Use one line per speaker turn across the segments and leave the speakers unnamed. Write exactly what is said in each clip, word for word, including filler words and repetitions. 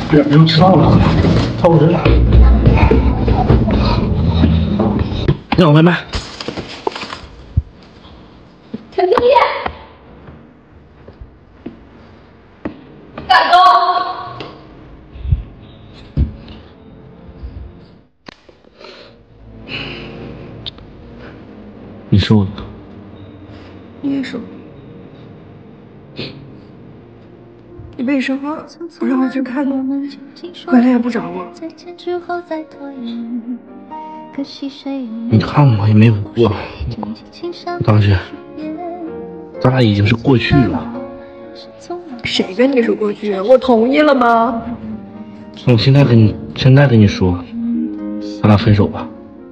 别不用迟到了，超过人了。要外卖。
陈经理，感动。
你说的。
你也说。你为什么不让我去看你？回来也不找我。
你看我也没有过，当时咱俩已经是过去了。
谁跟你说过去？我同意了吗？
我现在跟你现在跟你说，咱俩分手吧。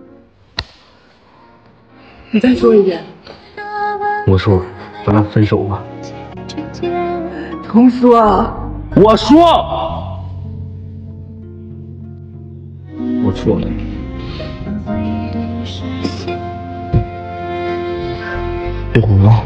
你再说一遍。
我说，咱俩分手吧。
重说。
我说，我错了。别哭了。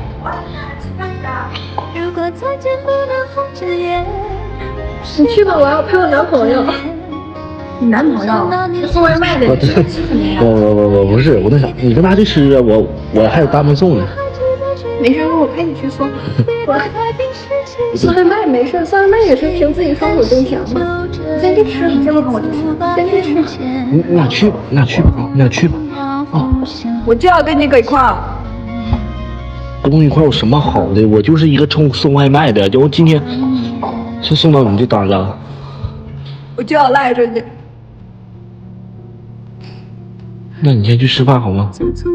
你去吧，我要陪我男朋友。你男朋友？送外卖的。
我我我我不是，我在想你跟他去吃啊，我我还有大门送呢。
没事，我陪你去送。送外卖没事，送外卖也是凭自己双手挣钱嘛。你先去吃，你先不跟我去吃，先去吃。
你你俩去吧，你俩去吧，你俩去吧。啊！
我就要跟你搁一块儿。
跟我一块有什么好的？我就是一个送送外卖的，就今天就送到你这单了。
我就要赖着你。
那你先去吃饭好吗？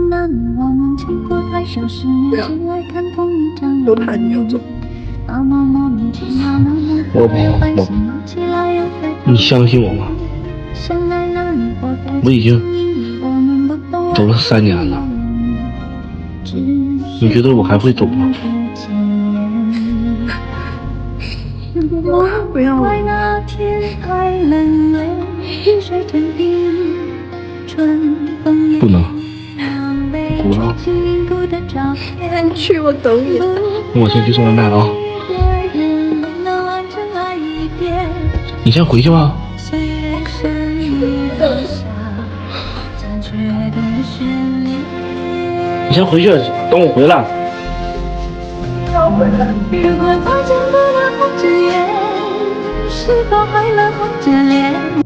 不要，都怕你要走。
我我，你相信我吗？我已经走了三年了，你觉得我还会走吗？
不要了。
不能。不要。
你去，我等你。
那我先去送外卖了啊。你先回去吧。你先回去，等我回来。
要回来。
如果发现不能红着眼，是否还能红着脸？